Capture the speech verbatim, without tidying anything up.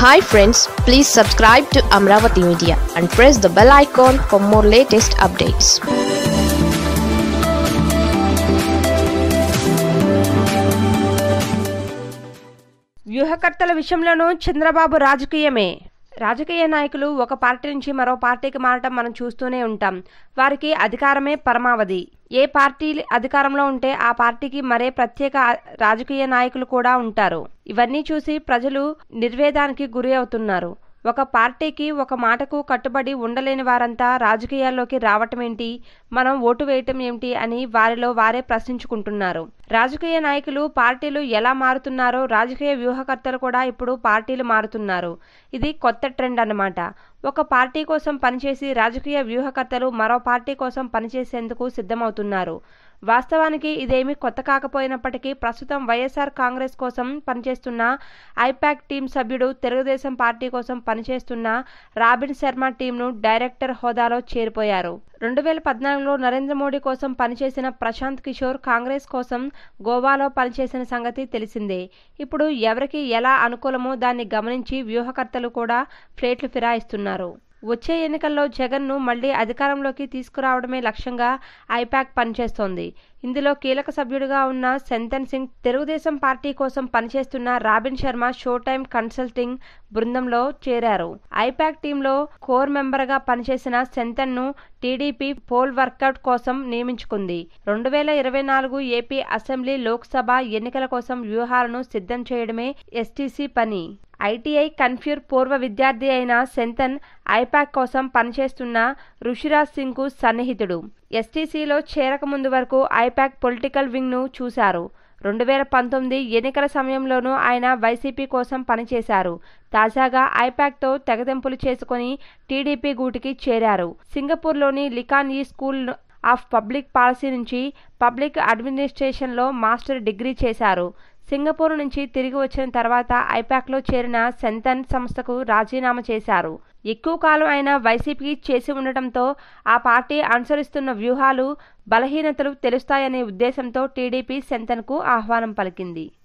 Hi friends, please subscribe to Amaravathi Media and press the bell icon for more latest updates. వ్యూహకర్తల విషయంలోనూ చంద్రబాబు రాజకీయమే. రాజకీయ నాయకులు ఒక party నుంచి మరో పార్టీకి మారటం మనం చూస్తూనే ఉంటాం. వారికి అధికారమే పరమావధి. ఏ పార్టీ అధికారంలో ఉంటే ఆ పార్టీకి మరే ప్రత్యేక రాజకీయ నాయకులు కూడా ఉంటారు. ఇవన్నీ చూసి ప్రజలు నిర్వేదానికి గురి అవుతున్నారు. ఒక పార్టీకి ఒక మాటకు కట్టుబడి ఉండలేని వారంతా రాజకీయాల్లోకి రావటమేంటి, మనం ఓటు వేయటం ఏమిటి అని వారిలో వారే ప్రశ్నించుకుంటున్నారు. రాజకీయ నాయకులు పార్టీలు ఎలా మారుతున్నారో రాజకీయ వ్యూహకర్తలు కూడా ఇప్పుడు పార్టీలు మారుతున్నారు. ఇది కొత్త ట్రెండ్ అన్నమాట. ఒక పార్టీ కోసం పనిచేసి రాజకీయ వ్యూహకర్తలు మరో పార్టీ కోసం పనిచేసేందుకు సిద్ధమవుతున్నారు. వాస్తవానికి ఇదేమీ కొత్త కాకపోయినప్పటికీ ప్రస్తుతం వైఎస్ఆర్ కాంగ్రెస్ కోసం పనిచేస్తున్న ఐపాక్ టీం సభ్యుడు తెలుగుదేశం పార్టీ కోసం పనిచేస్తున్న రాబిన్ శర్మ టీంను డైరెక్టర్ హోదాలో చేరిపోయారు. రెండు వేల పద్నాలుగులో నరేంద్ర మోడీ కోసం పనిచేసిన ప్రశాంత్ కిషోర్ కాంగ్రెస్ కోసం గోవాలో పనిచేసిన సంగతి తెలిసిందే. ఇప్పుడు ఎవరికి ఎలా అనుకూలమో దాన్ని గమనించి వ్యూహకర్తలు కూడా ప్లేట్లు ఫిరాయిస్తున్నారు. వచ్చే ఎన్నికల్లో జగన్ను మళ్లీ అధికారంలోకి తీసుకురావడమే లక్ష్యంగా ఐపాక్ పనిచేస్తోంది. ఇందులో కీలక సభ్యుడిగా ఉన్న శంతన్ సింగ్ తెలుగుదేశం పార్టీ కోసం పనిచేస్తున్న Robin Sharma show time consulting బృందంలో చేరారు. ఐపాక్ టీంలో కోర్ మెంబర్గా పనిచేసిన శంతన్ ను టీడీపీ పోల్ వర్కౌట్ కోసం నియమించుకుంది. రెండు వేల ఇరవై నాలుగు ఏపీ అసెంబ్లీ, లోక్సభ ఎన్నికల కోసం వ్యూహాలను సిద్ధం చేయడమే ఎస్టీసీ పని. ఐటీఐ కన్ఫ్యూర్ పూర్వ విద్యార్థి అయిన శంతన్ ఐపాక్ కోసం పనిచేస్తున్న రుషిరాజ్ సింగ్ కు సన్నిహితుడు. ఎస్టీసీలో చేరక ముందు వరకు ఐపాక్ పొలిటికల్ వింగ్ ను చూశారు. రెండు వేల పంతొమ్మిది ఎన్నికల సమయంలోనూ ఆయన వైసీపీ కోసం పనిచేశారు. తాజాగా ఐపాక్తో తెగదెంపులు చేసుకుని టీడీపీ గూటికి చేరారు. సింగపూర్లోని Lee Kuan Yew school of public policy నుంచి పబ్లిక్ అడ్మినిస్ట్రేషన్లో మాస్టర్ డిగ్రీ చేశారు. సింగపూర్ నుంచి తిరిగి వచ్చిన తర్వాత ఐపాక్లో చేరిన శంతన్ సంస్థకు రాజీనామా చేశారు. ఎక్కువ కాలం ఆయన వైసీపీకి చేసి ఉండటంతో ఆ పార్టీ అనుసరిస్తున్న వ్యూహాలు, బలహీనతలు తెలుస్తాయనే ఉద్దేశంతో టీడీపీ శంతన్కు ఆహ్వానం పలికింది.